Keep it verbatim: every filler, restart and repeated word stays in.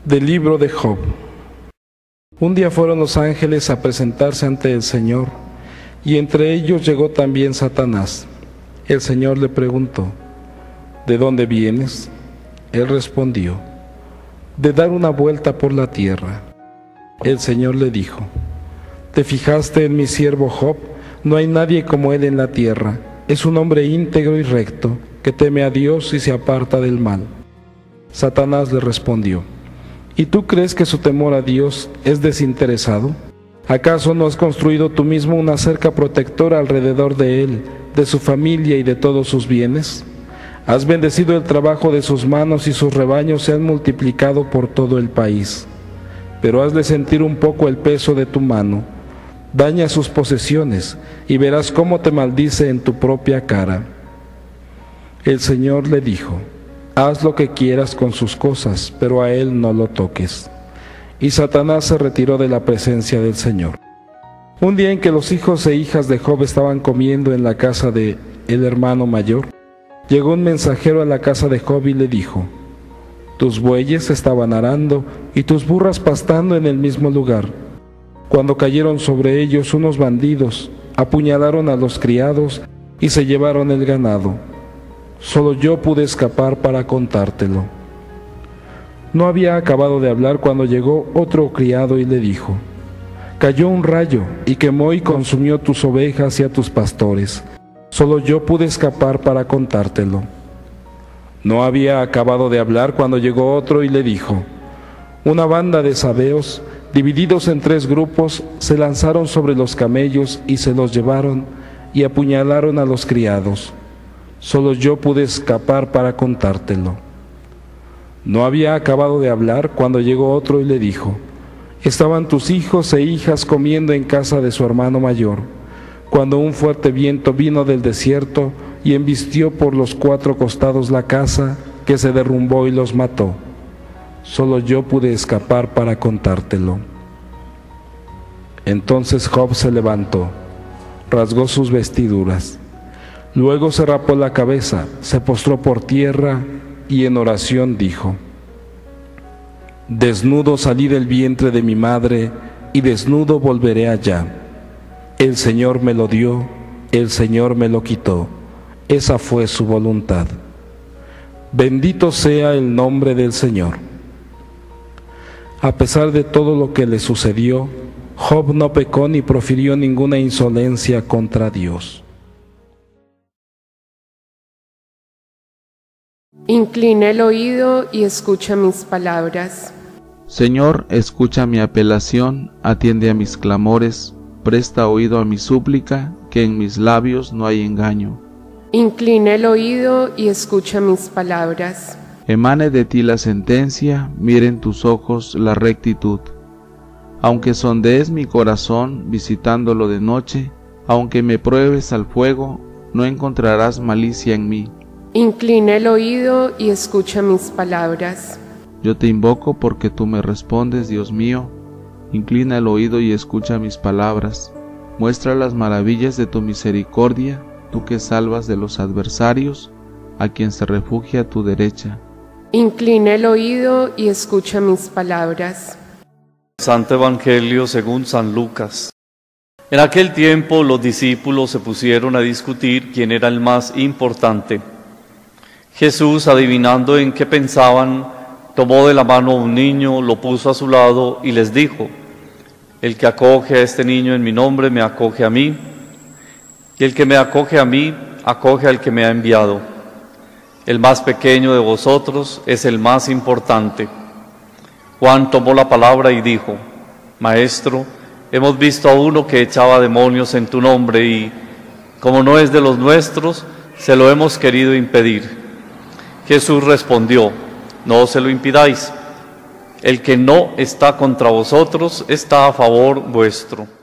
Del libro de Job. Un día fueron los ángeles a presentarse ante el Señor, y entre ellos llegó también Satanás. El Señor le preguntó: ¿de dónde vienes? Él respondió: de dar una vuelta por la tierra. El Señor le dijo: ¿te fijaste en mi siervo Job? No hay nadie como él en la tierra. Es un hombre íntegro y recto, que teme a Dios y se aparta del mal. Satanás le respondió: ¿y tú crees que su temor a Dios es desinteresado? ¿Acaso no has construido tú mismo una cerca protectora alrededor de él, de su familia y de todos sus bienes? Has bendecido el trabajo de sus manos y sus rebaños se han multiplicado por todo el país. Pero hazle sentir un poco el peso de tu mano. Daña sus posesiones y verás cómo te maldice en tu propia cara. El Señor le dijo: haz lo que quieras con sus cosas, pero a él no lo toques. Y Satanás se retiró de la presencia del Señor. Un día en que los hijos e hijas de Job estaban comiendo en la casa de el hermano mayor, llegó un mensajero a la casa de Job y le dijo: tus bueyes estaban arando y tus burras pastando en el mismo lugar. Cuando cayeron sobre ellos unos bandidos, apuñalaron a los criados y se llevaron el ganado. Solo yo pude escapar para contártelo. No había acabado de hablar cuando llegó otro criado y le dijo: cayó un rayo y quemó y consumió tus ovejas y a tus pastores. Solo yo pude escapar para contártelo. No había acabado de hablar cuando llegó otro y le dijo: una banda de sabeos, divididos en tres grupos, se lanzaron sobre los camellos y se los llevaron y apuñalaron a los criados. Solo yo pude escapar para contártelo. No había acabado de hablar cuando llegó otro y le dijo: estaban tus hijos e hijas comiendo en casa de su hermano mayor, cuando un fuerte viento vino del desierto y embistió por los cuatro costados la casa, que se derrumbó y los mató. Solo yo pude escapar para contártelo. Entonces Job se levantó, rasgó sus vestiduras. Luego se rapó la cabeza, se postró por tierra y en oración dijo: desnudo salí del vientre de mi madre y desnudo volveré allá. El Señor me lo dio, el Señor me lo quitó. Esa fue su voluntad. Bendito sea el nombre del Señor. A pesar de todo lo que le sucedió, Job no pecó ni profirió ninguna insolencia contra Dios. Inclina el oído y escucha mis palabras. Señor, escucha mi apelación, atiende a mis clamores, presta oído a mi súplica, que en mis labios no hay engaño. Inclina el oído y escucha mis palabras. Emane de ti la sentencia, miren tus ojos la rectitud. Aunque sondees mi corazón visitándolo de noche, aunque me pruebes al fuego, no encontrarás malicia en mí. Inclina el oído y escucha mis palabras. Yo te invoco porque tú me respondes, Dios mío. Inclina el oído y escucha mis palabras. Muestra las maravillas de tu misericordia, tú que salvas de los adversarios, a quien se refugia a tu derecha. Inclina el oído y escucha mis palabras. Santo Evangelio según San Lucas. En aquel tiempo los discípulos se pusieron a discutir quién era el más importante. Jesús, adivinando en qué pensaban, tomó de la mano a un niño, lo puso a su lado y les dijo: el que acoge a este niño en mi nombre me acoge a mí, y el que me acoge a mí, acoge al que me ha enviado. El más pequeño de vosotros es el más importante. Juan tomó la palabra y dijo: Maestro, hemos visto a uno que echaba demonios en tu nombre y, como no es de los nuestros, se lo hemos querido impedir. Jesús respondió: no se lo impidáis. El que no está contra vosotros está a favor vuestro.